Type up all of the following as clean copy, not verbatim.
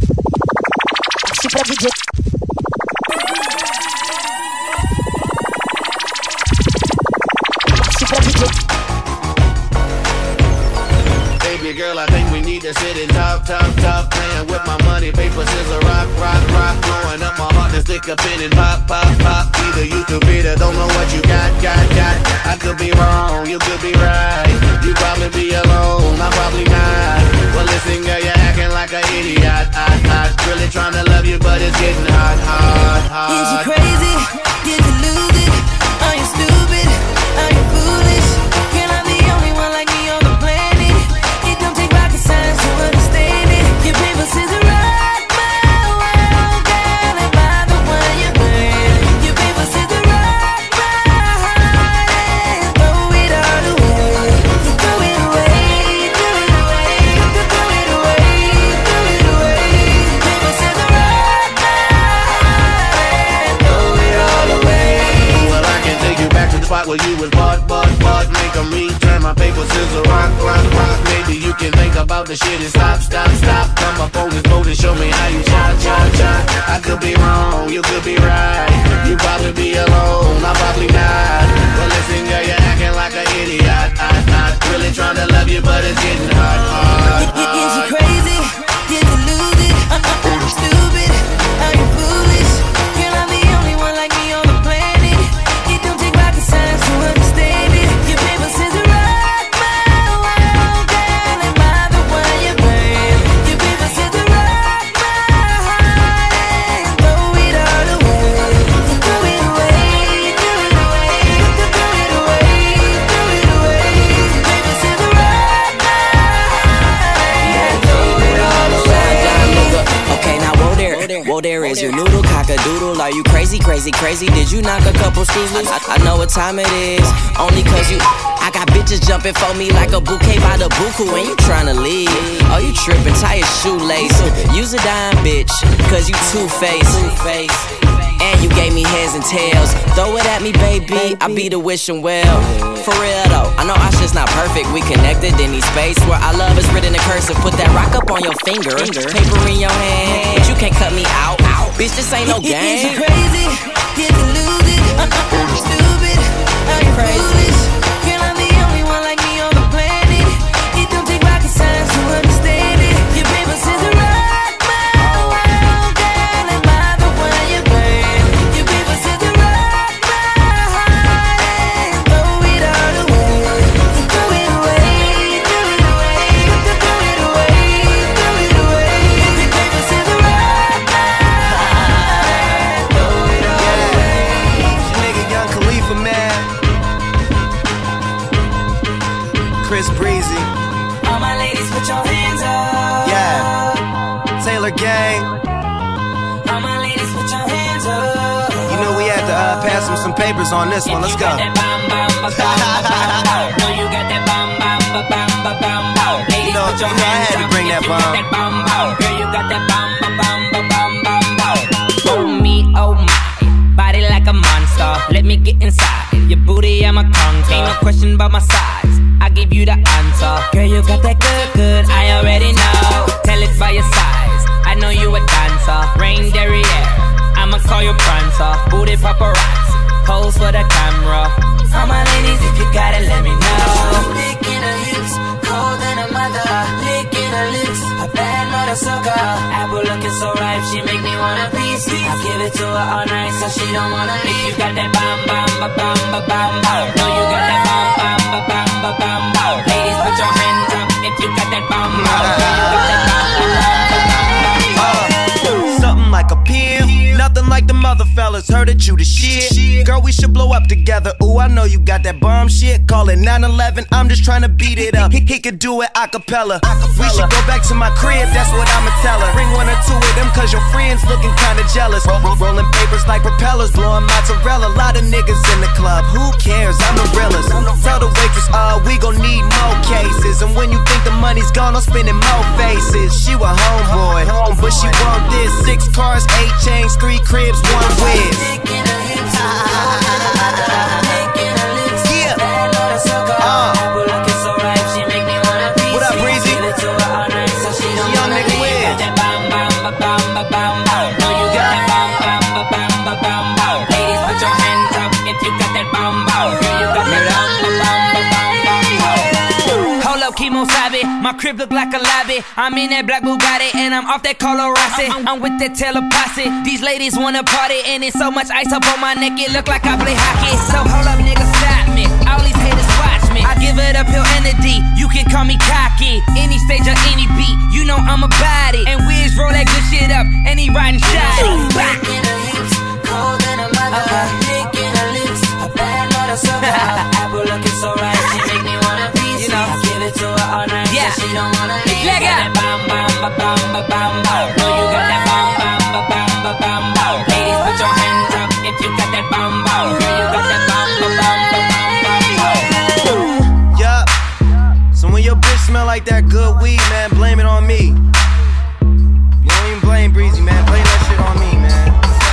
Se pra DJ. Se pra DJ. Baby girl, I think we need to sit and talk. Playing with my money, paper, scissors, rock. Blowing up my heart to stick a pin and pop. Either you could be the, don't know what you got. I could be wrong, you could be right. You probably be alone, I'm probably not. Well, listen, girl, you're acting like an idiot. I really trying to love you, but it's getting hard. Is you crazy? Did you lose it? Are you stupid? Are you foolish? Can I be the only one like me on the planet? It don't take rocket science to understand it. Your paper says it rock my world, girl, am I the one you burn? Your paper says it rock my heart and throw it all away. Throw it away, throw it away, throw it away, throw it away. Paper says it rock my heart and throw it all away. Well, I can take you back to the spot where you was bought. Make them return my paper, scissors, rock. Maybe you can think about the shit and stop. Come up on this boat and show me how you shot. I could be wrong, you could be right. You probably be alone, I'm probably not. But listen, girl, you're acting like an idiot. I really trying to love you, but it's getting hard. Is you crazy? Did you lose it? Are you stupid? Are you foolish? Can I be the only one like me on the planet? It don't take rocket science to understand it. Your paper says it rock my world, girl, am I the one you burn? Your paper says it rock my heart and throw it all away. Throw it away, throw it away, throw it away, throw it away. Paper says it rock my heart and throw it all away. Okay, now whoa there is your noodle, cock-a-doodle. Are you crazy? Did you knock a couple screws loose? I know what time it is, only cause you. I got bitches jumping for me like a bouquet by the buku when you tryna leave. Oh, you trippin', tie your shoelace. Use a dime, bitch, cause you two-faced. And you gave me heads and tails. Throw it at me, baby, I be the wishing well. For real though, I know our shit's not perfect. We connected in these space where our love is written in cursive. Put that rock up on your finger, paper in your hand, but you can't cut me out. Bitch, this ain't no game. Is you crazy? Did you lose it? Are you stupid? Are you foolish? Can I be the only one like me on the planet? It don't take rocket science to understand it. Your paper says it rock my world, girl, am I the one you burn? Your paper says it rock my heart and throw it all away. Throw it away, throw it away, throw it away, throw it away. Your paper says it rock my heart and throw it all away. Nigga Young Khalifa, man. Chris Breezy. All my ladies, put your hands up. Yeah. Taylor Gang. All my ladies, put your hands up. You know we had to pass him some papers on this one. Let's go. No, you got that bam bam ba bam ba bam bam. Ladies, put your I hands had to up. bring that If you bomb. got that bam bam. Girl, you got that bam ba bam ba bam bam bam. Oh me, oh my, body like a monster. Let me get inside. Your booty, I'm a conquer. Ain't no question about my size. I give you the answer. Girl, you got that good. I already know. Tell it by your size. I know you a dancer. Rain derriere. I'ma call you Prancer. Booty paparazzi. Pose for the camera. All my ladies, if you got it, let me know. Licking her hips, cold than a mother. Licking her lips, a bad mother sucker. Apple looking so ripe, she make me wanna piece. I give it to her all night, so she don't wanna leave. You got that bam bam ba bam ba bam bam. No, you got that bam bam ba bam ba bam bam. Ladies, put your hands up if you got that bam bam. You got that bam ba bam ba bam. Something like a pimp. Nothing like the mother fellas. Heard that you the shit. Girl, we should blow up together. Ooh, I know you got that bomb shit. Call it 9/11. I'm just trying to beat it up. He could do it a cappella. We should go back to my crib. That's what I'ma tell her. Bring one or two of them, cause your friends looking kinda jealous. Rolling papers like propellers, blowing mozzarella. Lot of niggas in the club. Who cares? I'm the realest. Tell the waitress, we gon' need more cases. And when you think the money's gone, I'm spending more faces. She a homeboy, but she want this. 6 cars, 8 chains, 3 cribs, 1 whiz. What up, Breezy? Young nigga with bam ba bam bam. Know you got that bam bam ba bam ba bam bam. Ladies, put your hands up if you got that bam bam. Girl, you got that bam ba bam ba bam bam. Hold up, Kimo Sabe. My crib look like a lobby. I'm in that black Bugatti and I'm off that Colo Rossi. I'm with that Taylor Posse. These ladies wanna party and it's so much ice up on my neck it look like I play hockey. So hold up, nigga, stop me. All these haters watch me. I give it up, pill and a D. You can call me cocky. Any stage or any beat, you know I'm a body. And Wiz roll that good shit up and he riding shotty. Back in the hips, cold in the mother, dick in the lips, a bad mother sucker. Apple looking so right, she make me wanna piece. You know, I give it to her all night, yeah. So she don't wanna leave. Leg up. Bam bam ba bam ba bam bam. Know you got that bam bam ba bam ba bam bam. Ladies, put your hands up if you got that bam bam. Girl, you got that bam ba bam ba bam bam. Yup. So when your bitch smell like that good weed, man, blame it on me. You don't even blame Breezy, man. Blame that shit on me, man.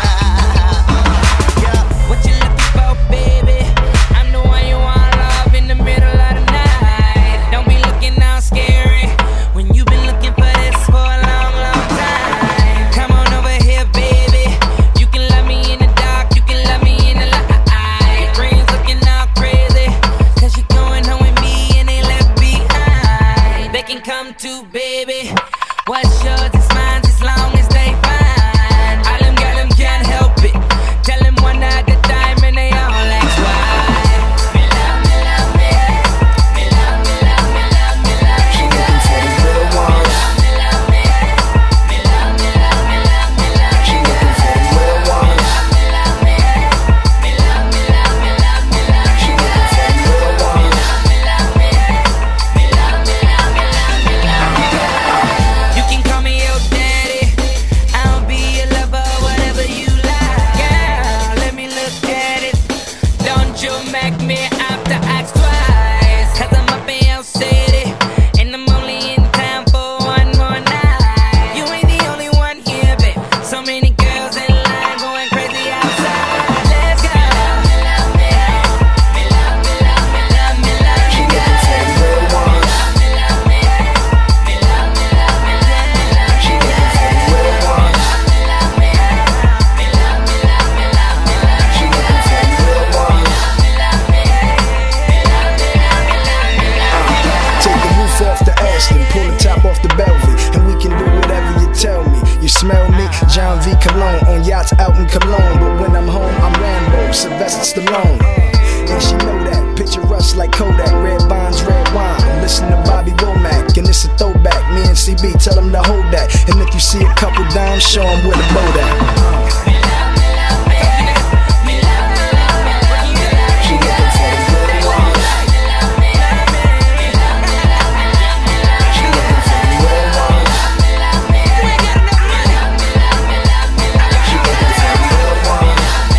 What you looking for, baby? I'm the one you want love in the middle of the night. Don't be looking all scary when you've been looking for this for a long, long time. Come on over here, baby. You can love me in the dark, you can love me in the light. Your friends looking all crazy, cause you're going home with me and they left behind. They can come too, baby. What's yours is mine as long as they find. All them got them can't help it. Tell them one at a time and they all ask why. Me love, me love, me. Me love, me love, me love, me love. She looking for the real ones. Me love, me love, me. Me love, me love, me love, me love. She looking for the real ones. Me love, me love, me love, me love, me love. She looking for the real ones. Me love, me love, me love, me love, me love. You can call me your daddy. I'll be your lover, whatever you like. Yeah, let me look at it. Don't you make me have to ask twice. Cause I'm up in your city and I'm only in town for one more night. You ain't the only one here, babe. So many girls in line going crazy outside. Let's go. Me love, me love, me love, me love, me love, me love. She looking for the real ones. Me love, me love, me love, me love, me love. She looking for the real ones. Me love, me love, me love, me love, me love, me love. She looking for the real ones. Me love, me love, me love, me love, me love. Take the roof off the Aston, pull the top off the Belvedere, and we can do whatever you tell me. You smell me? John V. Cologne on yachts out in Cologne, but when I'm home, I'm Rambo, Sylvester Stallone. And she know that, picture us like Kodak, red bonds, red wine. I'm listening to Bobby Womack, and it's a throwback. Me and CB tell them to hold that, and if you see a couple dimes, show them where the boat at. She looking for the real ones. She looking for the real ones. She looking for the real ones.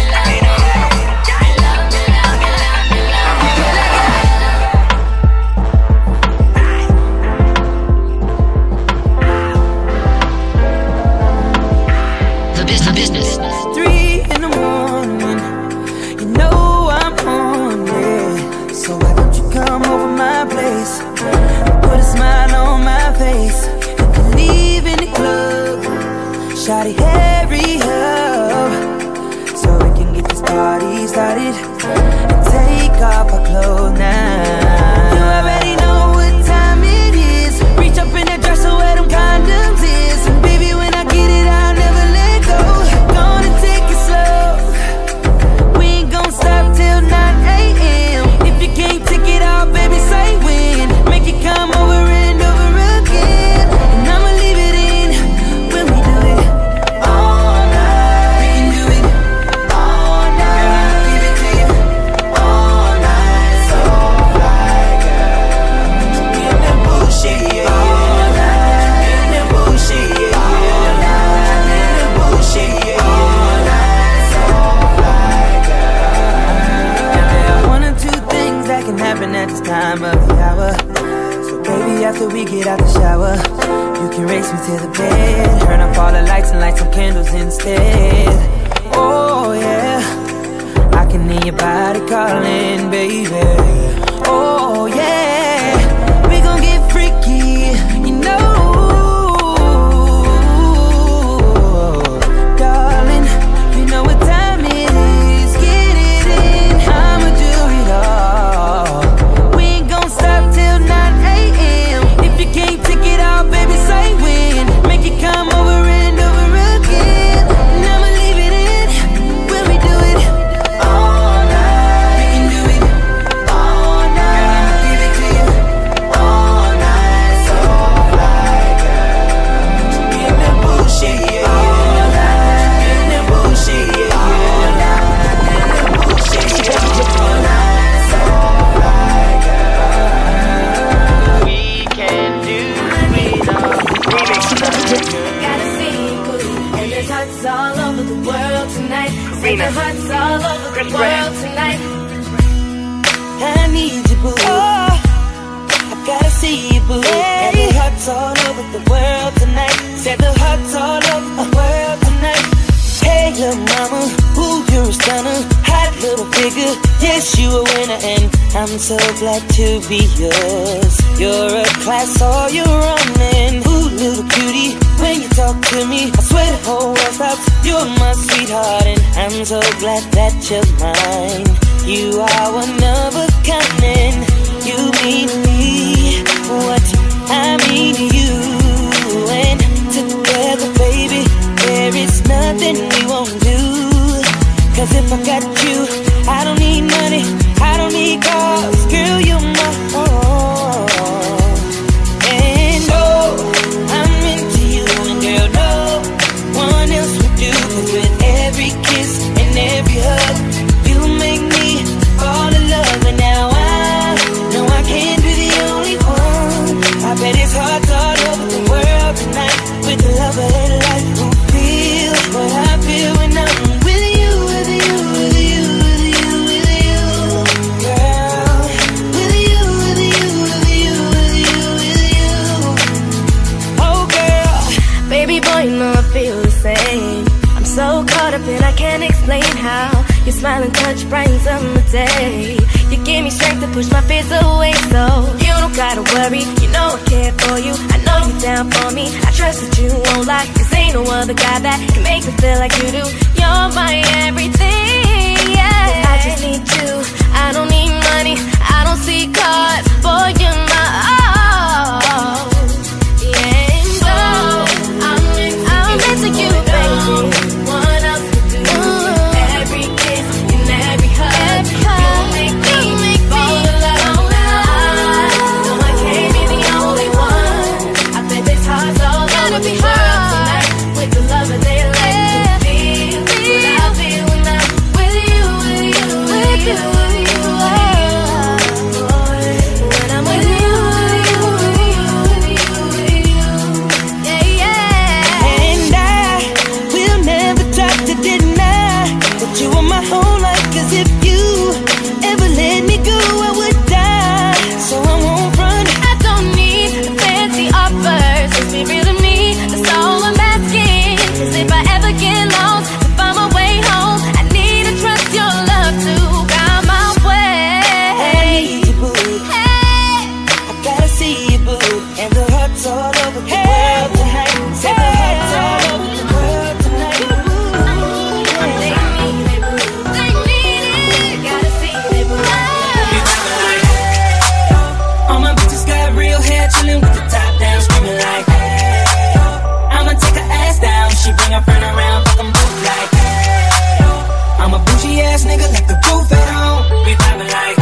The business. 3 in the morning, you know I'm on it. So why don't you come over my place and put a smile on my face? You can leave in the club, shawty, hurry up, so we can get this party started and take off our clothes now. You already know what time it is. Reach up in that dresser where them condoms is, and baby, when I get it, I'll never let go. Gonna take it slow. We ain't gon' stop till 9 a.m. If you can't take it all, baby, say when. Make it come over and over again, and I'ma leave it in when we do it all night. We can do it all night. Girl, I'ma give it to you all night. So fly, girl. We in that bullshit, yeah. All night. We in that bullshit, yeah. All night. We in that bullshit, yeah. All night. So fly, girl. And there are 1 or 2 things that can happen at this time of the hour. So baby, after we get out the shower, you can race me to the bed, turn up all the lights and light some candles instead. Oh yeah, I can hear your body calling, baby. Oh yeah, we gon' get freaky, you know. hearts all over the world tonight. Save the hearts all over the world tonight. I need you, boo. I gotta see you, boo. And the hearts all over the world tonight. Set the hearts all over the world tonight. Hey, little mama, ooh, you're a stunner. Hot little figure, yes, you a winner. And I'm so glad to be yours. You're a class, all you're running. Ooh, little cutie, when you talk to me, I swear the whole world stops. You're my sweetheart, and I'm so glad that you're mine. You are one of a kind, and you mean to me what I mean to you. And together, baby, there is nothing we won't do. Cause if I got you, I don't need money, I don't need cars. Girl, you're my all. And oh, I'm into you, and girl, no one else would do. Cause with every kiss and every hug, you make me fall in love. And now I know I can't be the only one. I bet it's hard all over the world tonight. With the love of their life, who feel what I feel when I'm with you, with you, with you, with you, with you, girl. With you, with you, with you, with you, with you. Oh, girl. Baby boy, you know I feel the same. I'm so caught up and I can't explain how your smile and touch brightens up my day. You give me strength to push my fears away, so you don't gotta worry. You know I care for you, I know you're down for me. I trust that you won't lie, cause ain't no other guy that can make me feel like you do. You're my everything, yeah. I just need you, I don't need money, I don't see cars. Boy, you're my all. Yeah, and oh, I'm into you, baby. What else could do? Every kiss and every hug, you make me fall in love. No, I can't be the only one. I bet this heart's all over the world tonight. With the love of their life, feel what I feel when I'm with you, with you, with you, with you. When I'm with you, with you, with you, with you, yeah, yeah. And I will never try to deny that you are my whole life. Cause if you ever let me go, I would die. So I won't run. I don't need the fancy offers, just be real to me, that's all I'm asking. Cause if I ever get lost, to find my way home, I need to trust your love to guide my way. I need you, boo. Hey, I gotta see you, boo. And the hearts all over the world tonight. Say the hearts all over the world tonight. they need it, boo. They need it, gotta see it, boo. All my bitches got real hair, chillin' with the top down, screaming like, I'ma take her ass down. She bring her friend around, fuck 'em both like, I'm a bougie ass nigga, like the roof at home. We vibing like,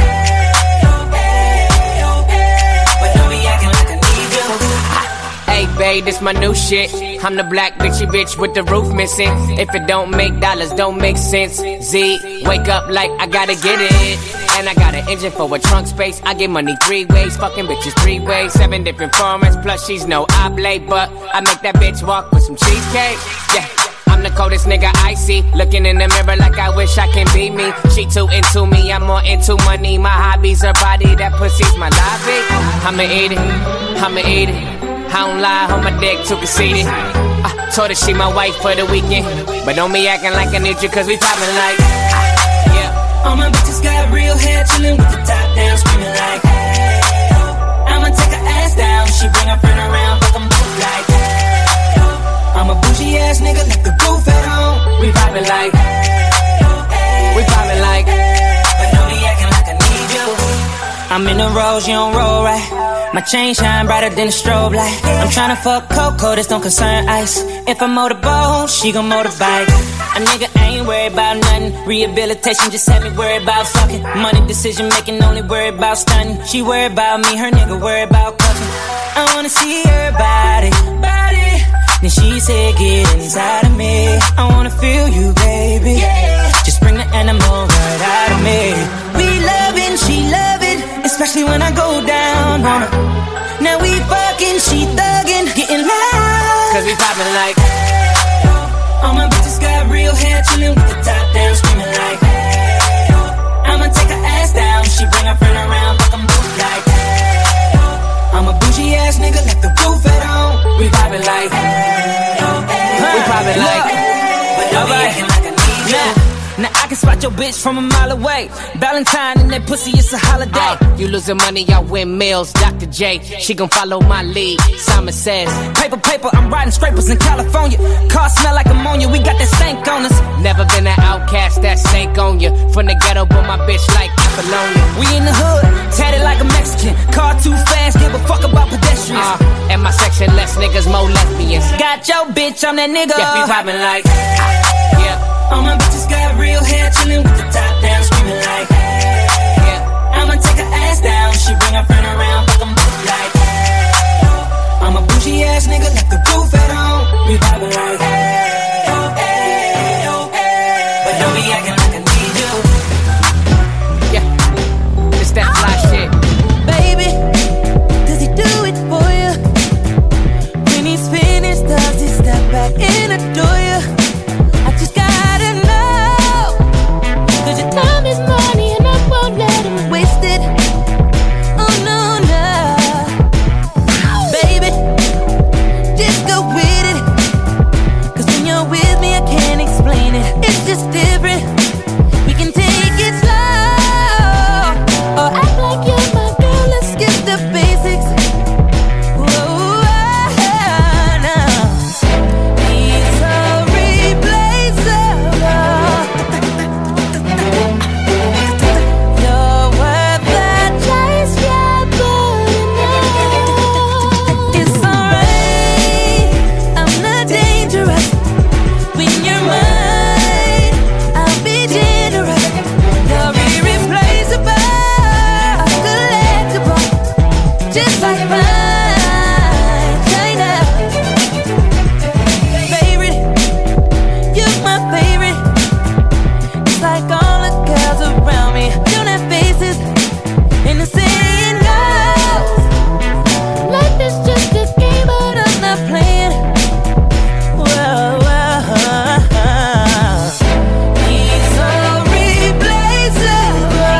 but don't be acting like I need you. Hey babe, this my new shit. I'm the black bitchy bitch with the roof missing. If it don't make dollars, don't make sense. Z, wake up like I gotta get it. And I got an engine for a trunk space. I get money 3 ways, fucking bitches 3 ways. 7 different formats, plus she's no oblate. But I make that bitch walk with some cheesecake. Yeah, I'm the coldest nigga I see. Looking in the mirror like I wish I can be me. She too into me, I'm more into money. My hobby's her body, that pussy's my lobby. I'ma eat it, I'ma eat it. I don't lie, on my dick too conceited. I told her she my wife for the weekend, but don't be acting like I need you, cause we poppin' like, yeah. All my bitches got real hair, chillin' with the top down, screaming like, I'ma take her ass down. She bring her friend around, fuck 'em both like, I'm a bougie ass nigga, like the roof at home. We poppin' like, we poppin' like, but don't be acting like I need you. I'm in the rose, you don't roll right. My chain shine brighter than a strobe light. I'm tryna fuck Coco, this don't concern ice. If I motorboat, she gon' motorbike. A nigga ain't worried about nothing. Rehabilitation just had me worried about fucking. Money decision making, only worried about stunning. She worried about me, her nigga worried about cuffing. I wanna see her body. Then she said, get inside of me. I wanna feel you, baby. Just bring the animal right out of me. We loving, she loving, especially when I go down on her. Now we fucking, she thuggin', getting loud. cause we poppin' like, All my real hair, chillin' with the top down, screaming like, hey, oh. I'ma take her ass down, she bring her friend around, fuck 'em both like, hey, oh. I'm a bougie ass nigga, left the roof at home. We vibin' like, hey, oh, hey, we vibin' like, but don't be acting like I need you. Now I can spot your bitch from a mile away. Valentine and that pussy, it's a holiday. You losing money, I win meals. Dr. J, she gon' follow my lead. Simon says, paper, paper, I'm riding scrapers in California. Car smell like ammonia, we got that stank on us. Never been an outcast, that snake on you. From the ghetto, but my bitch like Apollonia. We in the hood, tatted like a Mexican. Car too fast, give a fuck about pedestrians. And my section, less niggas, more lesbians. Got your bitch, I'm that nigga. Yeah, we poppin' like, yeah. All my bitches got real hair, chillin' with the top down, screaming like, hey, yeah. I'ma take her ass down, she bring her friend around, fuck 'em both like, hey, oh. I'm a bougie ass nigga, left the roof at home. We vibin' like, hey, oh, hey, oh, hey. But don't be acting like I need you. Yeah, it's that fly shit. Baby, does he do it for you? When he's finished, does he step back and adore you? I just gotta know, 'cause your time is money and I won't let him waste it. Oh no, no. Baby, just go with it, 'cause when you're with me I can't explain it. It's just different, we can take it slow, or act like you're my girl, let's skip the basics. Whoa, no. He's so replaceable. You're worth the chase, yeah, but enough. It's alright, I'm not dangerous. When you're mine, I'll be generous. You're irreplaceable, collectible, just like mine, China. Favorite, you're my favorite. It's like all the girls around me don't have faces, and the saying goes, life is just a game, but I'm not playing. Whoa, whoa. He's so replaceable.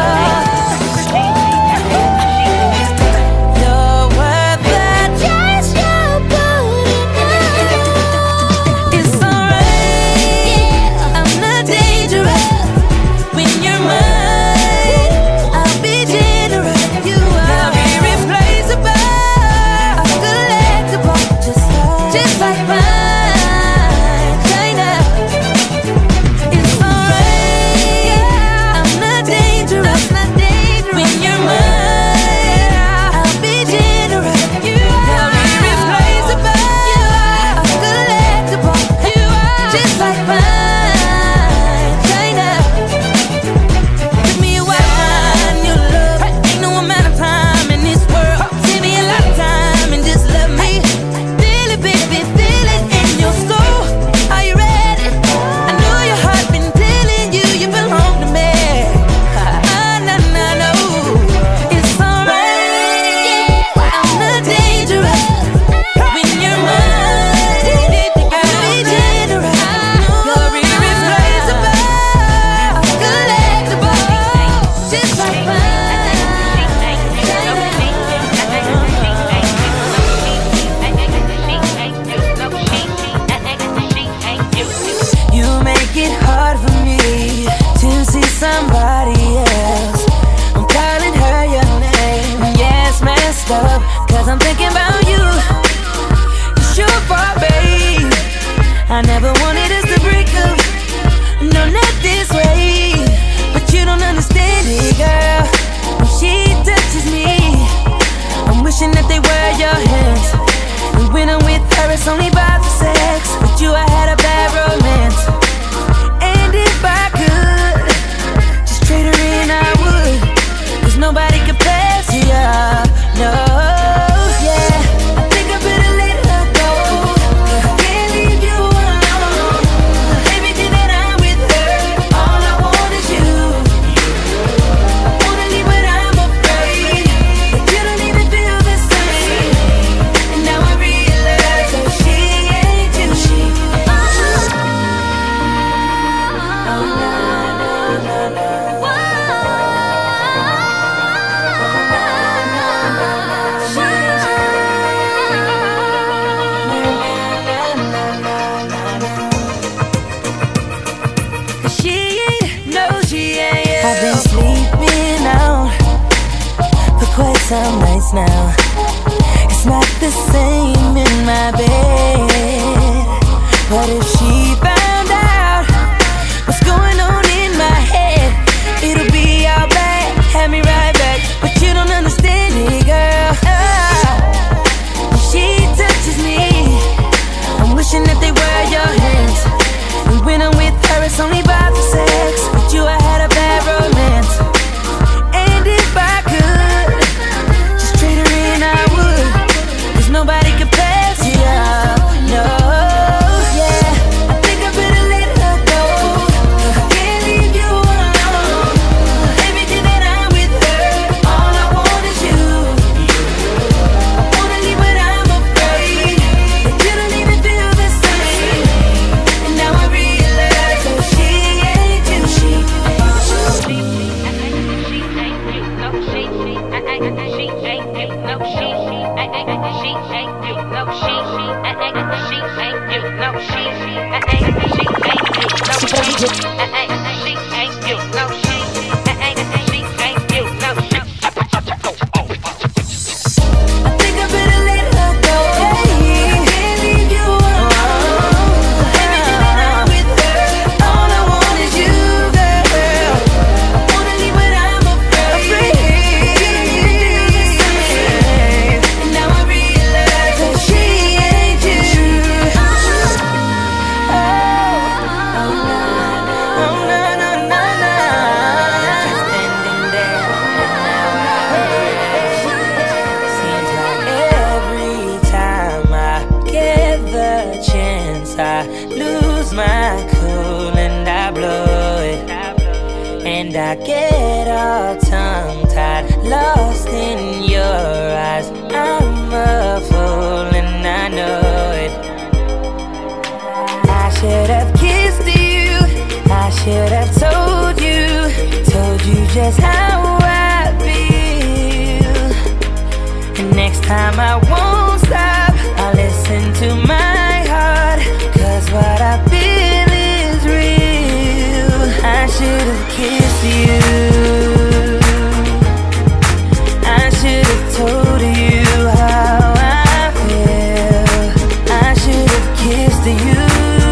You're worth the chase, you're good enough. It's alright, I'm not dangerous. When you're mine, I'll be generous. You are irreplaceable, collectible, just like mine, China. It's alright, I'm not dangerous. When you're mine, I'll be generous. You're irreplaceable, collectible, just like mine, China. Give me a wine, your love. Ain't no amount of time in this world. Give me a lot of time and just love me. Feel it, baby, feel it in your soul. Are you ready? I know your heart been telling you you belong to me. No. It's alright, I'm not dangerous. When you're mine, I'll be generous. You're irreplaceable, collectible, just like you make it hard for me to see somebody else. I'm calling her your name. Yeah, it's messed up, 'cause I'm thinking about you. It's your fault, babe. I never wanted us to break up. No, not this way. But you don't understand it, girl. When she touches me, I'm wishing that they were your hands. And when I'm with her, it's only about the sex. With you, I had a bad romance. And if I could just trade her in, I would. 'Cause nobody compares to you. No, yeah. I think I better let her go. I can't leave you alone. Everything that I'm with her, all I want is you. I wanna leave, but I'm afraid that you don't even feel the same. And now I realize that she ain't you. some nights now. It's not the same in my bed. But if she found out what's going on in my head, it'll be all bad, have me right back. But you don't understand it, girl. When she touches me, I'm wishing that they were your hands. And when I'm with her, it's only about the sex. With you, I had a bad romance. And if I could just trade her in, I would. 'Cause nobody compares to you, no. Yeah, I think I better let her go. I can't leave you alone. Everything that I'm with her, all I want is you. I wanna leave, but I'm afraid that you don't even feel the same. And now I realize that she ain't you. She ain't you. I think I better let her go. I can't leave you alone. Everything that I'm with her, all I want is you, girl. I wanna leave, but I'm afraid you don't even feel the same. And now I realize that she ain't you. Standing there now, seems like every time I get the chance, I lose my cool and I blow it. And I get all tongue-tied, lost in your eyes. I'm a fool and I know it. I should have kissed you, I should have told you just how I feel. And next time I won't stop, I'll listen to my heart. 'Cause what I feel is real. I should have kissed you, I should have told you how I feel. I should have kissed you,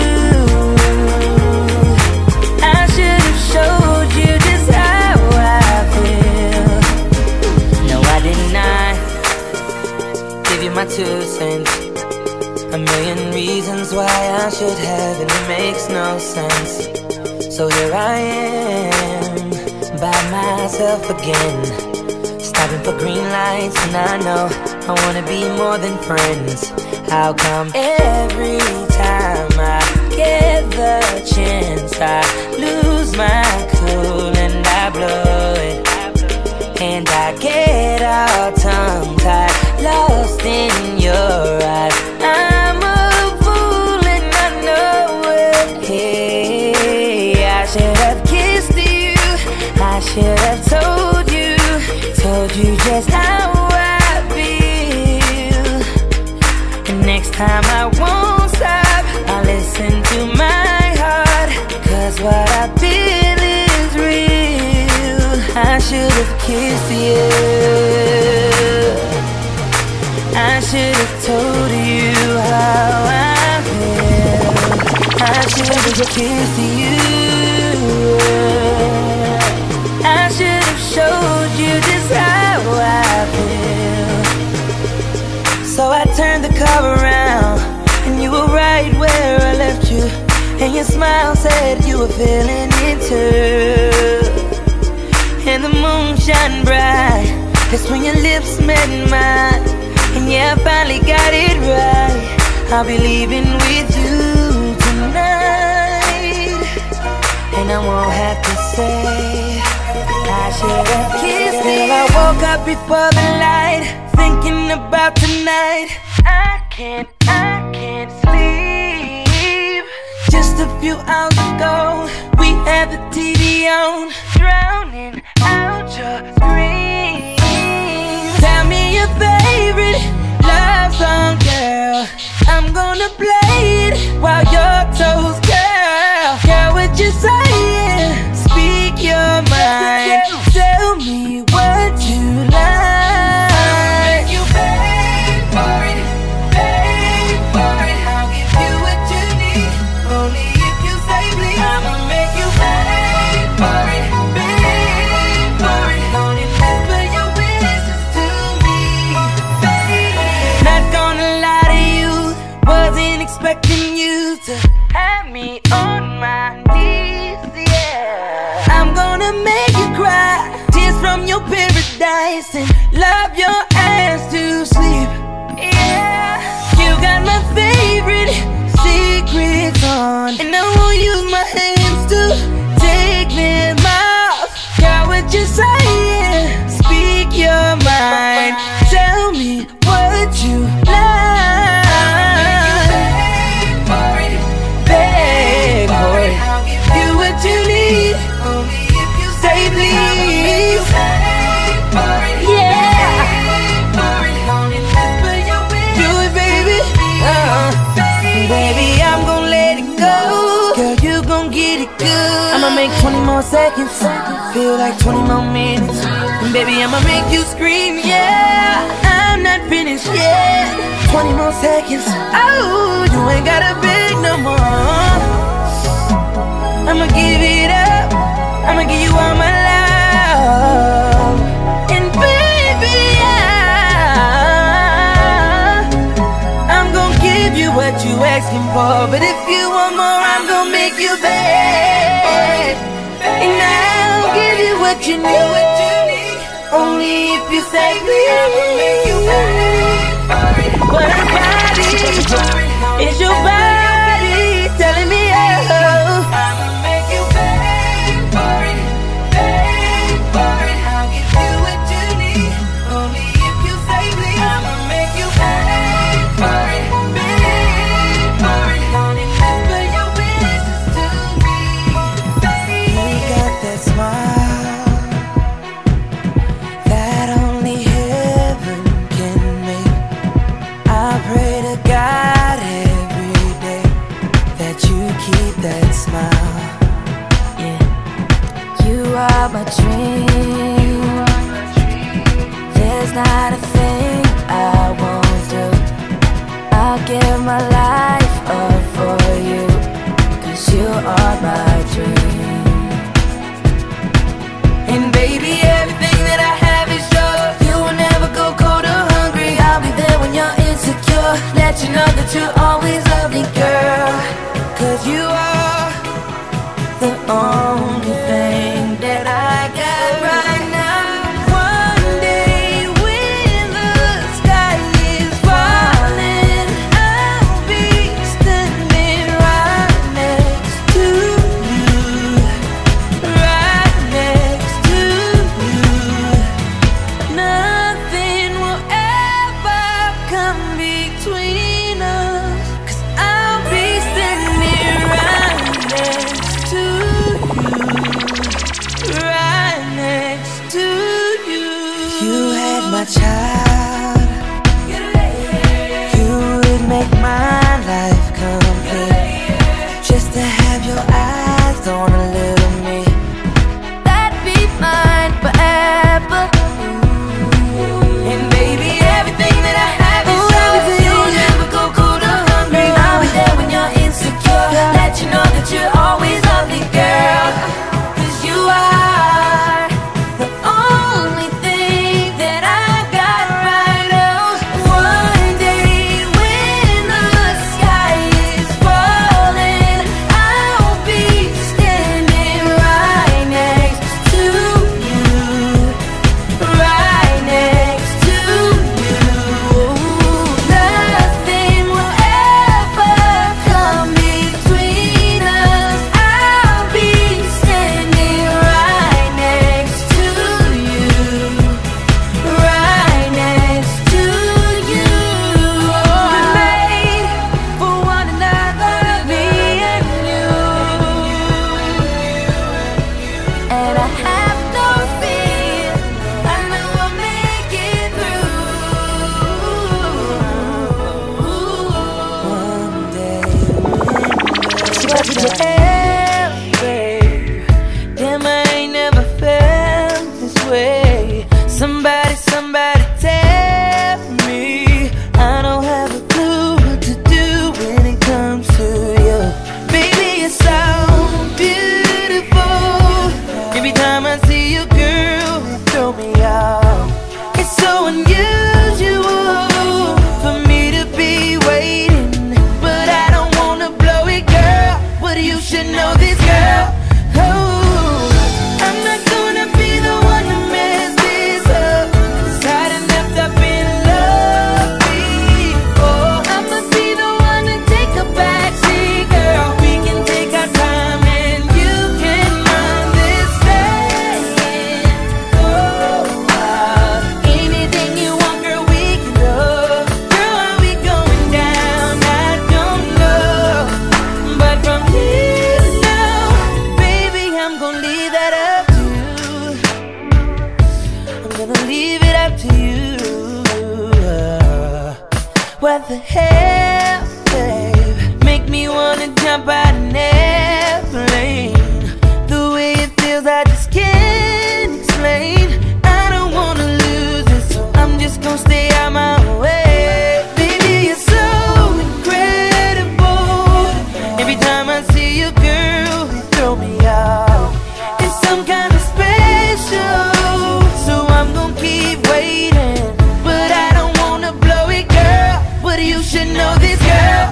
I should have showed you just how I feel. No, I did not give you my 2 cents. A million reasons why I should have, and it makes no sense. So here I am, by myself again, stopping for green lights, and I know I wanna be more than friends. How come every time I get the chance, I lose my cool and I blow it? And I get all tongue-tied, lost in your eyes. I'm a fool and I know it. Hey, I should have kissed you, I should have told you just how I feel. And next time I won't stop, I'll listen to my heart. 'Cause what I feel is real. I should have kissed you, I should have told you how I feel. I should have kissed you, I should have showed you just how I feel. So I turned the car around, and you were right where I left you. And your smile said you were feeling it too. And the moon shone bright, that's when your lips met mine. And yeah, I finally got it right. I'll be leaving with you tonight. And I won't have to say I should have kissed you. I woke up before the light, thinking about tonight. I can't sleep. Just a few hours ago, we had the TV on, drowning out your screams. Tell me your favorite love song, girl. I'm gonna play it while your toes, girl. Girl, what you saying? Speak your mind. Tell me what you like. have me on my knees, yeah. I'm gonna make you cry, tears from your paradise, and love your ass to sleep, yeah. You got my favorite secrets on, and I won't use my hands to take them off. Girl, what you saying? Speak your mind. Tell me what you like. Beg for it. I'll give you what you need. Only if you say please. Yeah. Do it, baby. Baby, I'm gon' let it go. Girl, you gon' get it good. I'ma make 20 more seconds feel like 20 more minutes. And baby, I'ma make you scream, yeah. I'm not finished yet. 20 more seconds. Oh, you ain't gotta beg no more. I'ma give it up. I'ma give you all my love. And baby, I'm gon' give you what you asking for. But if you want more, I'm gon' make you beg. And I'll give you what you need. Only if you say please. I'ma make you beg. What body? It's your body telling me oh. I'ma make you beg for it, beg for it. I'll give you what you need. Only if you say please. I'ma make you beg for it, beg for it. Only whisper your wishes to me. You got that smile that only heaven can make. I pray to God every day that you keep that smile. Yeah, you are my dream. There's not a thing I won't do. I'll give my life up for you, 'cause you are my dream. And baby, everything that I have is yours. You will never go cold or hungry. I'll be there when you're insecure. Let you know that you're always lovely, girl. 'Cause you are the only thing that I got right now. One day when the sky is falling, I'll be standing right next to you. Right next to you. Nothing will ever come between us, 'cause I'll be standing right next to you. Right next to you. You had my child. You would make my life complete. Just to have your eyes on a little me. That'd be mine forever. And baby, everything that I have is yours. You'll never go cold or hungry. I'll be there when you're insecure. Let you know that you're always lovely, girl. 'Cause you are the only thing that I got right now. One day when the sky is falling, I'll be standing right next to you. Right next to you. Nothing will ever come between us. I'll be standing right next to you. Right next to you. We're made for one another, me and you. And I have no fear. I know I'll make it through. One day when you babe, damn, I ain't never felt this way. Somebody tell me. I don't have a clue what to do when it comes to you. Baby, you're so beautiful. Every time I see you, girl, you throw me off. It's so unusual for me to be waiting, but I don't wanna blow it, girl. got the hair, babe. Make me wanna jump out an airplane. The way it feels, I just can't explain. I don't wanna lose it, so I'm just gonna stay out my way. Baby, you're so incredible. Every time I see you, girl, you throw me out. It's some kind of special, so I'm gonna keep waiting. But I don't wanna blow it, girl. But you should know this, girl.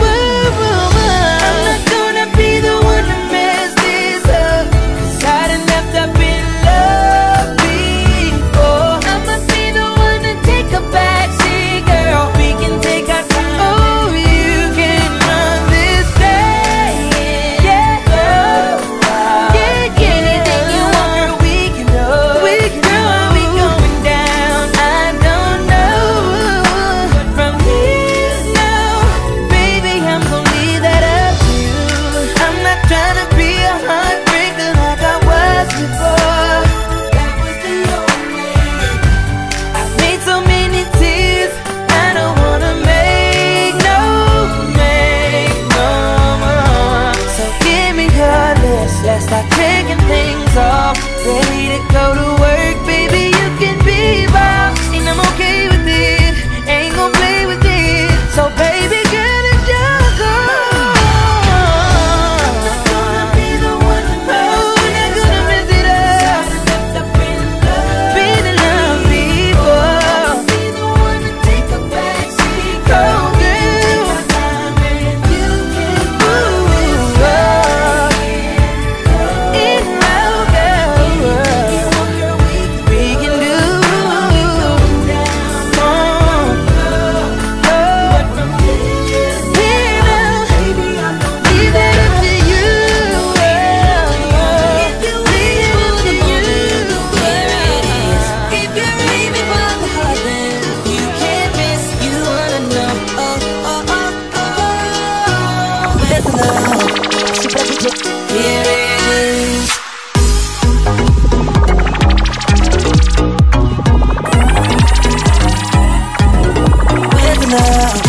I'm not gonna be the one to mess this up, 'cause I done left up in love before. I'ma be the one to take a backseat, girl. We can take our time. Oh, you can run this day. Yeah, yeah. Anything you want, girl, we can do. Girl, are we going down? I don't know. But from here now, baby, I'm gonna leave that up to you. I'm not trying to be a heartbreaker like I was before. That was the only. I've made so many tears, I don't wanna make no more. So give me your list, let's start taking things off. Ready to go to work, baby, you can be boss. And I'm okay with it, ain't gon' play with it. So baby, get a juggle. I'm not gonna be the one to not gonna mess it up. Be the love before. Be the one to take a backseat. Go, girl. You can move up. In love, girl. We can do. But from here now, baby, I'm gonna leave that up to you. If you leave it up to you, here it is. If you're aiming for the heart, then you can't miss. You wanna know, where's the love? Here it is. Where's the love?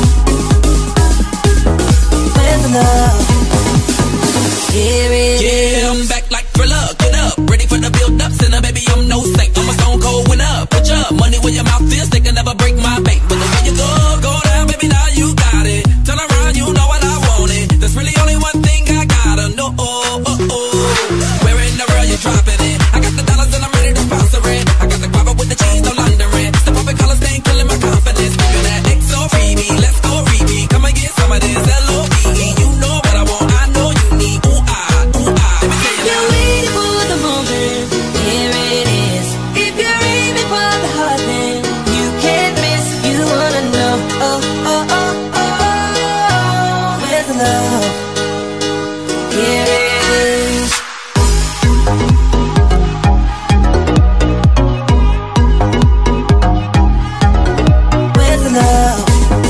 Where's the love? Here it is. Yeah, I'm back like Thriller, get up. Ready for the build up, sinner, baby, I'm no saint. I'm a stone cold winner, put your money where your mouth is. They can never break my bank. But the way you go down, baby, now you got it. Turn around, you know what I want it. There's really only one thing I gotta know. Where in the world you dropping it? I got the dollars and I'm ready to sponsor it. I got the guava with the cheese, no laundering. Step up in colors, they ain't killing my confidence. You're that XO freebie, let's go freebie. Come and get some of this L-O-V-E. You know what I want, I know you need. Ooh, ah, ooh, ah. Let me tell you You're now. waiting for the moment. Here it is. If you're aiming for the heart, then you can't miss. You wanna know, where's the love? Here it is. Where's the love?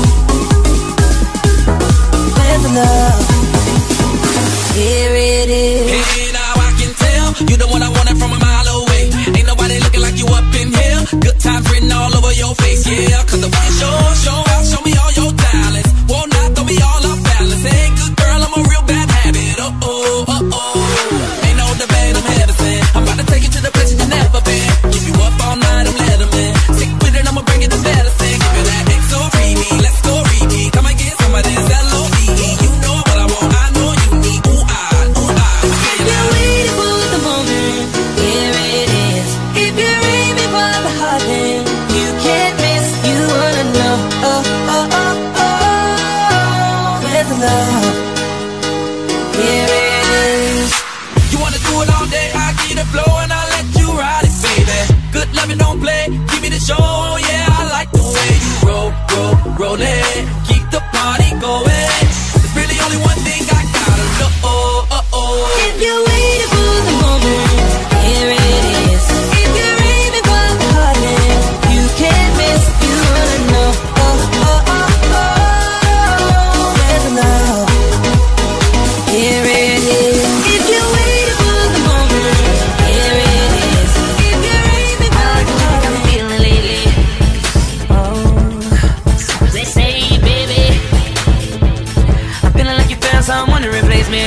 Where's the love? Here it is. Hey, now I can tell you the one I wanted from a mile away. Ain't nobody looking like you up in here. Good times written all over your face, yeah. 'Cause the way you show out, show me all your talents. Won't not throw me all off balance. Hey, good girl, I'm a real bad habit. Ain't no debate, I'm heaven sent. I'm about to take you to the place you never been. Keep you up all night, I'm letterman. Stick with it, I'ma bring it to medicine. Give you that XO freebie, let's go freebie. Come and get some of this L-O-V-E. You know what I want, I know you need. Ooh, ah, ooh, ah. Let me tell you now. You're waiting for the moment. Here it is. If you're aiming for the heart, then you can't miss. You wanna know, where's the love? Here it is. You wanna do it all day, I get the flow and I let you ride it, baby. Good loving, don't play, give me the show, yeah, I like the way you roll it. Keep the party going. There's really only one thing I gotta know. If you're waiting for the moment, here it is. If you're aiming for the heart, then you can't miss. You wanna know, where's the love? Here it is. If you're waiting for the moment, here it is. If you're aiming for the heart, I'm feeling lately. Oh, they say to replace me.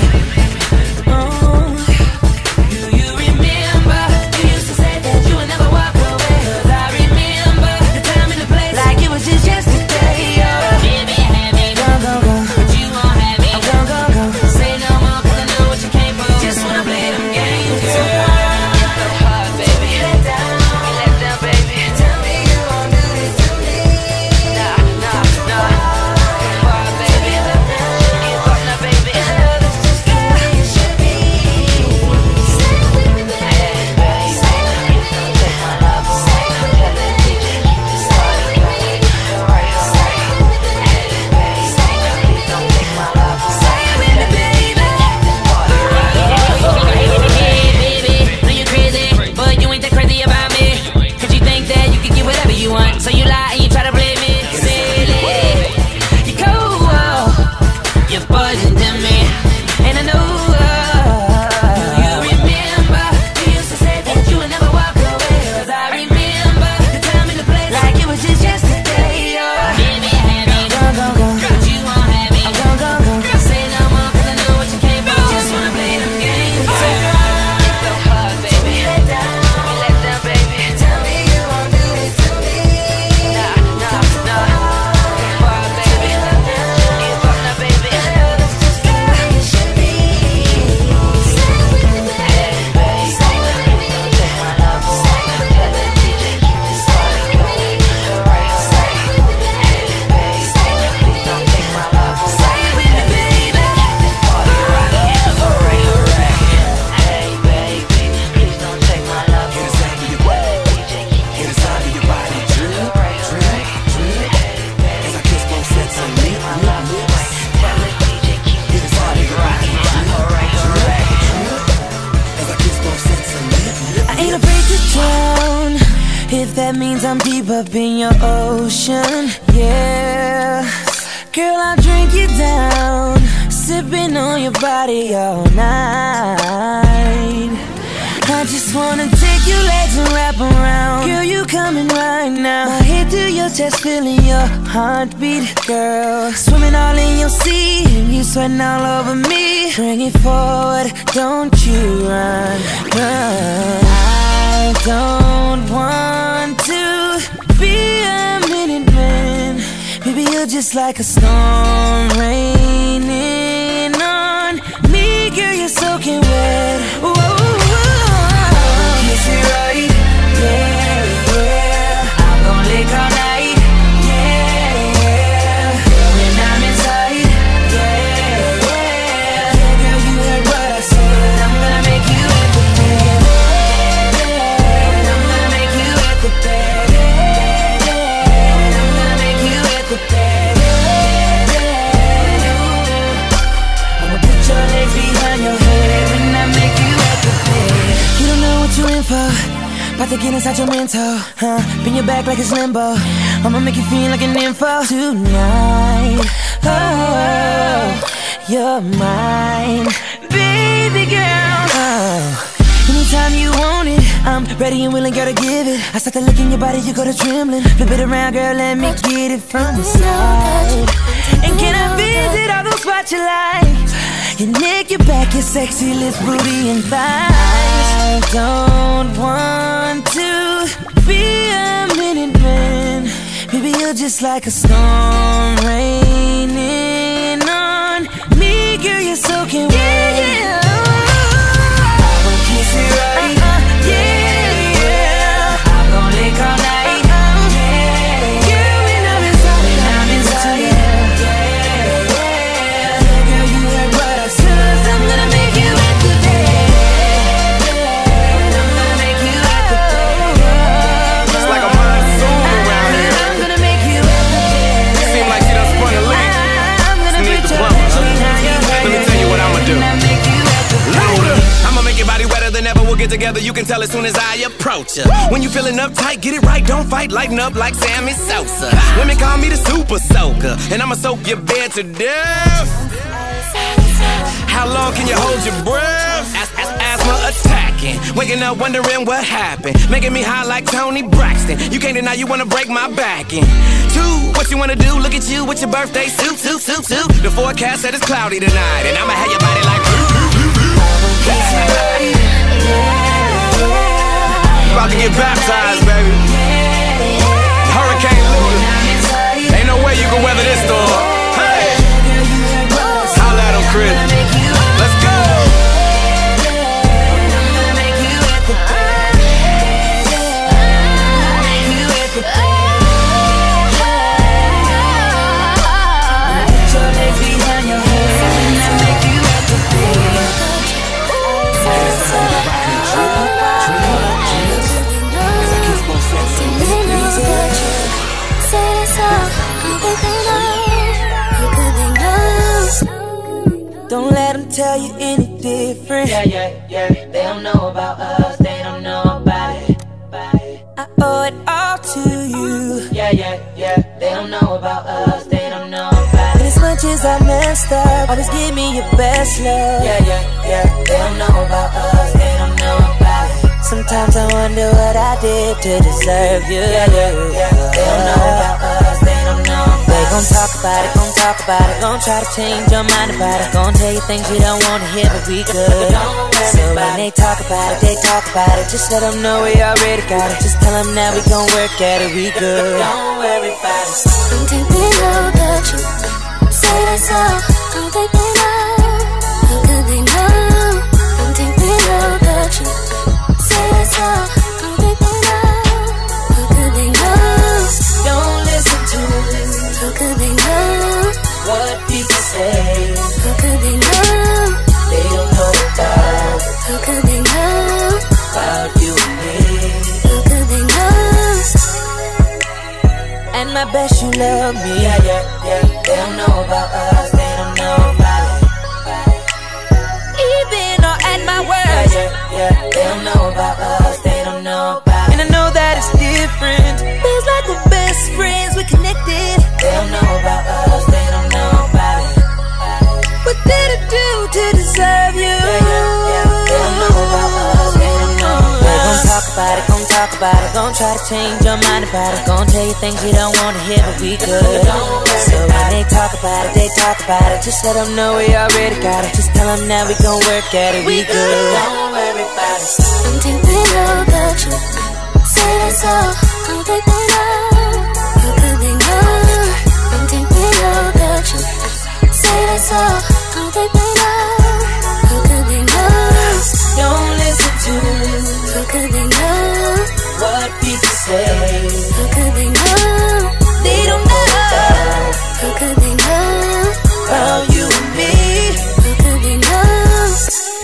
If that means I'm deep up in your ocean, yeah. Girl, I'll drink you down, sipping on your body all night. I just wanna take your legs and wrap around. Girl, you coming right now. My head to your chest, feeling your heartbeat, girl. Swimming all in your sea, and you sweating all over me. Bring it forward, don't you run, run. I don't want to be a minute man. Baby, you're just like a storm raining on me. Girl, you're soaking wet. Whoa, kiss it right, yeah, yeah. I'm gon' lick all night, yeah, yeah. When I'm inside, yeah, yeah. Girl, you heard what I said. I'm gonna make you at the bed. I'm gonna make you at the bed. I'm gonna make you at the bed. I'ma put your legs behind your head when I make you at the bed. You don't know what you in for. About to get inside your mental, huh? Bend your back like it's limbo. I'ma make you feel like an info tonight. Oh, you're mine, baby girl. Oh, anytime you want it, I'm ready and willing, girl, to give it. I start to look in your body, you go to trembling. Flip it around, girl, let me get it from the side. And can I visit all those spots you like? Your neck, your back, your sexy lips, booty, and thighs. I don't want to be a minute man. Baby, you're just like a storm raining on me. Girl, you're soaking wet. Yeah, yeah. I'm gon' kiss it right, yeah, yeah. I'm gon' lick all night, yeah, yeah. When I'm inside, yeah, yeah. Girl, you heard what I said. I'm gonna make you at the bed. I'm gonna make you at the bed. It's like a monsoon around here. I'm gonna make you at the bed. Seem like she done spun a leak. I'm gonna Need put the your plumber. legs behind your head. Let me tell you what I'ma do. And I make you at the bed. Louder. I'ma make your body wetter than ever. We'll get together, you can tell as soon as I approach ya. When you feeling uptight, get it right, don't fight. Lighten up like Sammy Sosa. Women call me the super soaker, and I'ma soak your bed to death. How long can you hold your breath? Asthma attack lacking. Waking up wondering what happened. Making me high like Tony Braxton. You can't deny you wanna break my back in. 2, what you wanna do? Look at you with your birthday suit. The forecast said it's cloudy tonight, and I'ma have your body like. About to get baptized, baby. Hurricane Luda. Ain't no way you can weather this storm. Hey, holla at him, Chris. Let's go. Don't let them tell you any different. Yeah. They don't know about us, they don't know about it. I owe it all to you. Yeah. They don't know about us, they don't know about it. And as much as I messed up, always give me your best love. Yeah. They don't know about us, they don't know about it. Sometimes I wonder what I did to deserve you. Yeah. They don't know about us, they don't know about it. They gon' talk about it, gon' try to change your mind about it. Gon' tell you things you don't wanna hear, but we good. So when they talk about it, just let them know we already got it. Just tell them now we gon' work at it, we good. Don't worry about it. Don't think they know that you say that's all. Don't think they know. How could they know? Don't think they know that you say that's all. Don't think they know. How could they know? Don't listen to how could they know what people say? How could they know? They don't know about. How could they know about you and me? How could they know? And I bet you love me. Yeah. They don't know about us, they don't know about it. Even or at my worst. Yeah. They don't know about us, they don't know about it. And I know that it's different. Feels like we're best friends, we're connected. They don't know about us, they don't know about it. What did I do to deserve you? Yeah. They don't know about us, they don't know about it. They gon' talk about it, gon' try to change your mind about it. Gon' tell you things you don't wanna hear, but we good. So when they talk about it, just let them know we already got it. Just tell them now we gon' work at it, we good. Don't worry about it. Don't think they know that you say that's all. Don't think they know. How could they know? Don't think they know that you say that's all. Don't think they know. How could they know? Don't listen to how could they know what people say. How could they know? They don't know. How could they know about you and me? How could they know?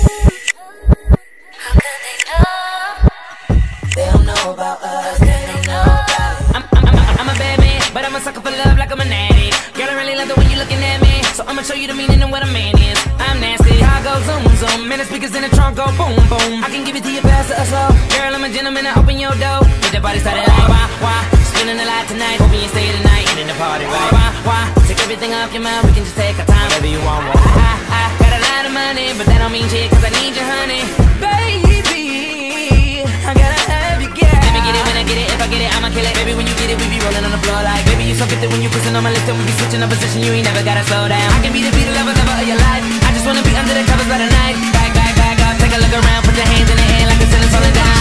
How could they know? They don't know about us, they don't know about it. I'm a bad man, but I'm a sucker for love like I'm an addict. Girl, I really love the way you're looking at me, so I'ma show you the meaning of what a man is. I'm nasty, I go zoom, man, the speakers in the trunk go boom, boom. I can give it to you fast or slow. Girl, I'm a gentleman, I open your door. Get the party started like why? Spending the night tonight, hoping you stay tonight and in the party right. Why? Take everything off your mind, we can just take our time, whatever you want. I got a lot of money, but that don't mean shit, cause I need your honey. Baby, I gotta have you, girl. Let me get it when I get it, if I get it, I'ma kill it. Baby, when you get it, we be rolling on the floor like. Baby, you so gifted when you kissing on my lips, and we be switching up position, you ain't never gotta slow down. I can be the lover of your life. I just wanna be under the covers by the night. Back up, take a look around, put your hands in the air like the sun is falling down.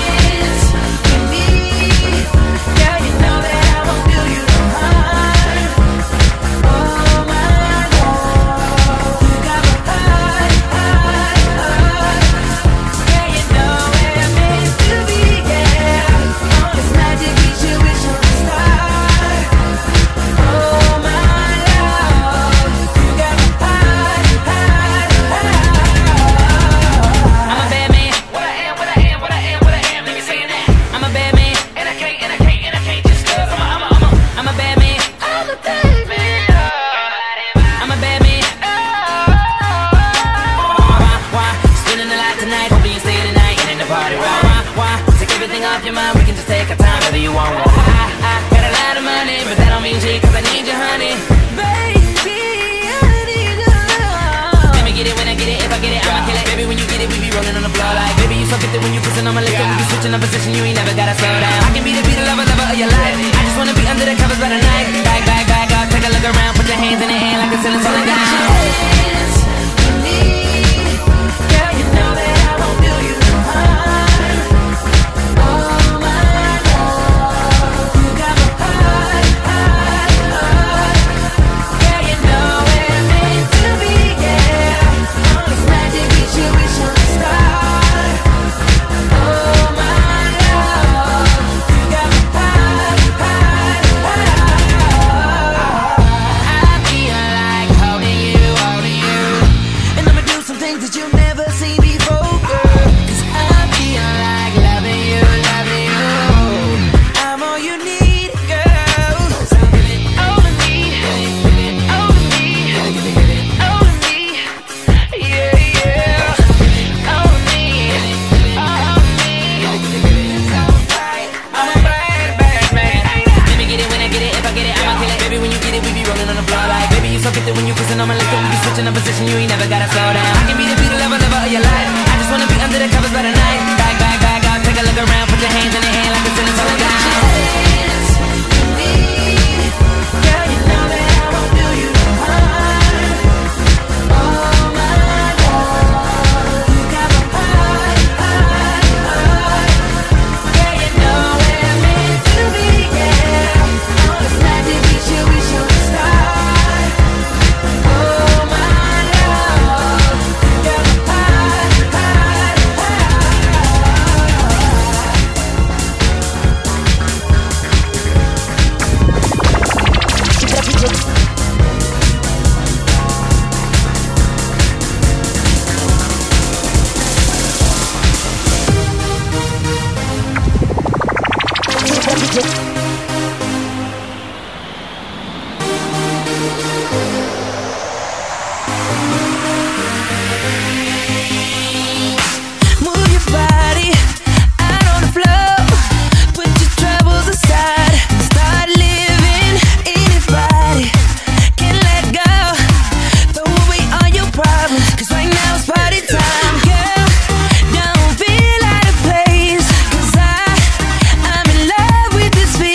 Your mind, we can just take our time, whether you want one. I got a lot of money, but that don't mean shit, cause I need your honey. Baby, I need your love. Let me get it when I get it, if I get it, I'ma kill it. Baby, when you get it, we be rolling on the floor like. Baby, you so so gifted when you kissing on my lips. When you switching up position, you ain't never gotta slow down. I can be the lover of your life. I just wanna be under the covers by the night. Back up, take a look around, put your hands in the air like a ceiling falling down. Hands with me, girl, you know that I won't do you no harm. Oh my love, you got my heart. Girl, you know we're meant to be, yeah. All this magic we should start. Oh my love, you got my heart. I feel like holding you. And I'ma do some things that you've never seen before, girl. 'Cause I feel like loving you. I'm all you need, girl. So give it all to me, all to me, all to me, yeah. All to me, all to me. I'm a bad man. Let me get it when I get it. If I get it, I'ma kill it. Baby, when you get it, we be rolling on the floor like. Baby, you so gifted when you kissing on my lips. When you switching up position, you ain't never gotta slow down. I can be the lover of your life. I just wanna be under the covers by the night. Back up, take a look around, put your hands in the air like a ceiling falling down. Hands with me, girl, you know that I won't do you no harm. Oh my love, you got my heart. Girl, you know we're meant to be, yeah. All this magic we should start. Oh my love, you got my heart. Move your body out on the floor. Put your troubles aside. Start living. Anybody can let go. Throw away all your problems. 'Cause right now it's party time. Girl, don't feel out of place. 'Cause I'm in love with this feeling.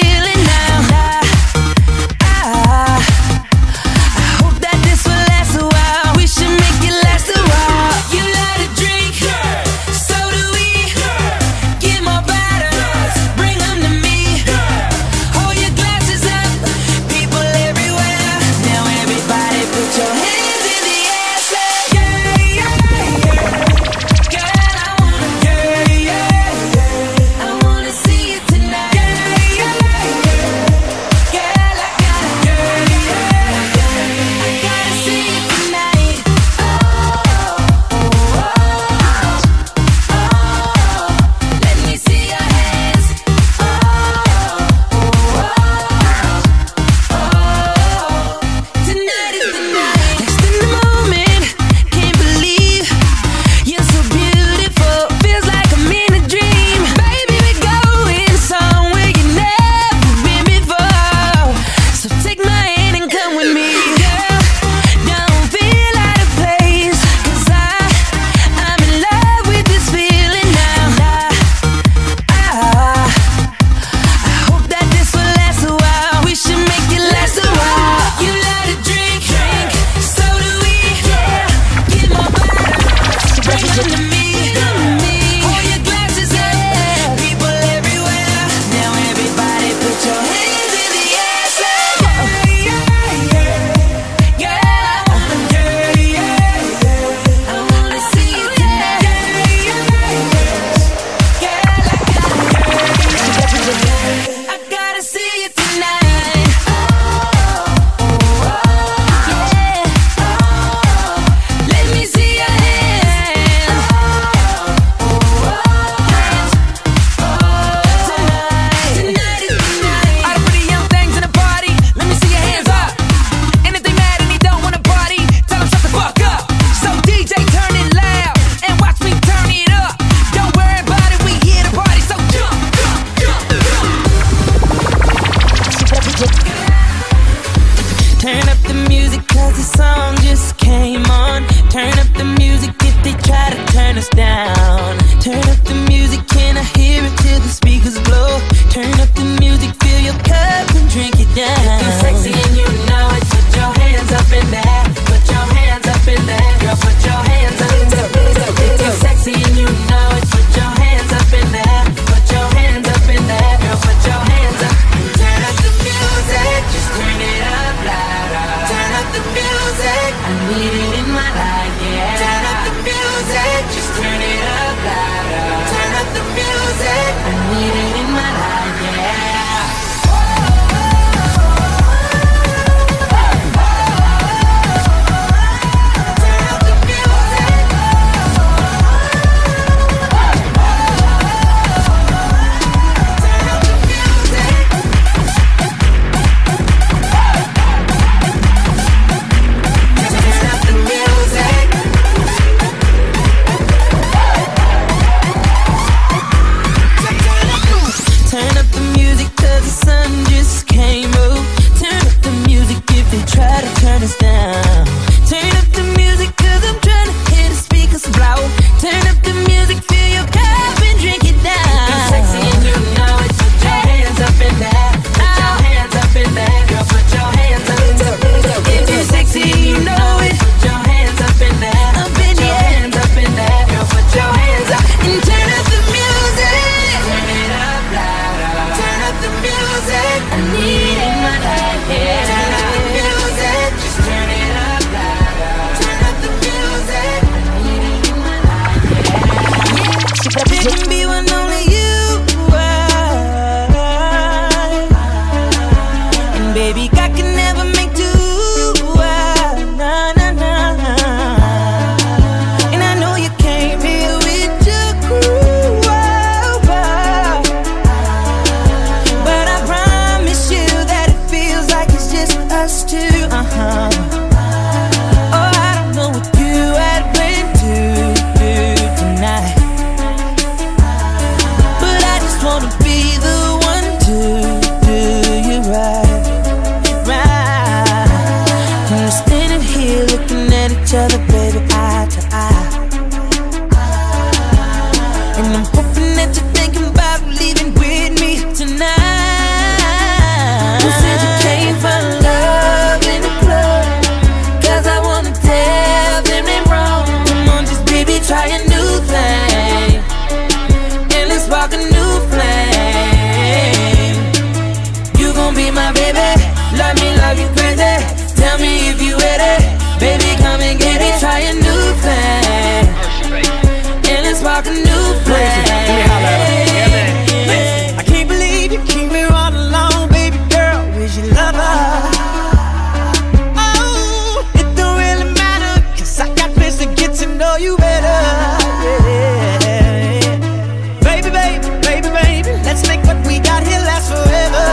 got here lasts forever.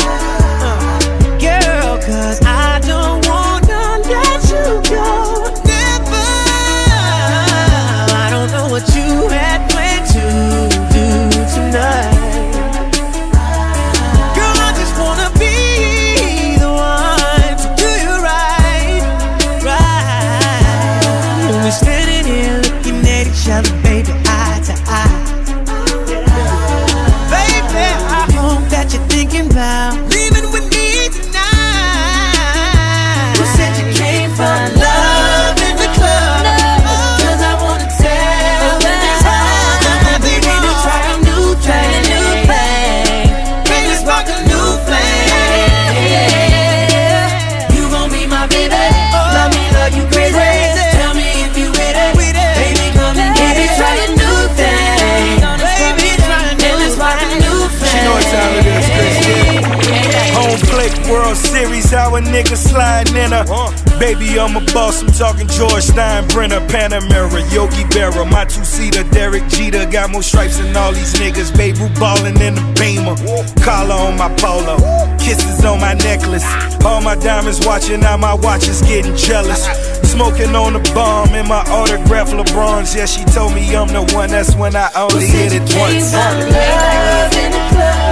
Girl, cause I don't wanna let you go. Never. I don't know what you had planned to do tonight. Girl, I just wanna be the one to do you right, right. And we're standing here looking at each other, baby, eye to eye. Baby, I hope that you're thinking about leaving with me tonight. You said you came for love in the club, cause I wanna tell you that we need to try a new thing. Baby, spark a new flame. You gon' be my baby, love me, love you crazy. Tell me if you with it, baby, come and get it. Try a new thing, baby, baby, spark a new flame. She know what time it is, Chris. Home plate, World Series, our nigga sliding in her. Baby, I'm a boss, I'm talking George Steinbrenner, Panamera, Yogi Berra, my two-seater, Derek Jeter. Got more stripes than all these niggas. Babe Ruth ballin' in the Beamer, collar on my polo, kisses on my necklace. All my diamonds watching, now my watch is getting jealous. Smoking on the bomb in my autograph LeBrons. Yeah, she told me I'm the one, that's when I only hit it once. Love in the club.